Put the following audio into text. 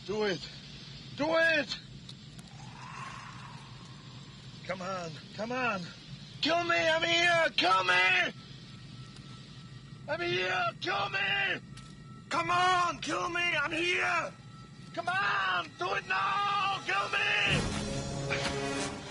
Do it. Do it! Come on. Come on. Kill me! I'm here! Kill me! I'm here! Kill me! Come on! Kill me! I'm here! Come on! Do it now! Kill me!